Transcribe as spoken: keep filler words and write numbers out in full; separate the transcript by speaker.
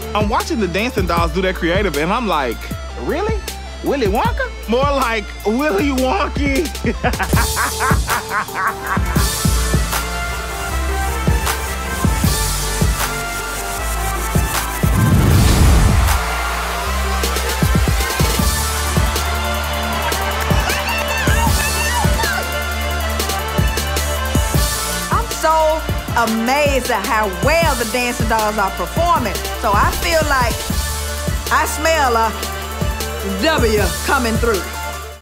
Speaker 1: I'm watching the dancing dolls do their creative, and I'm like, really? Willy Wonka? More like Willy Wonky.
Speaker 2: So amazed at how well the dancing dolls are performing. So I feel like I smell a W coming through.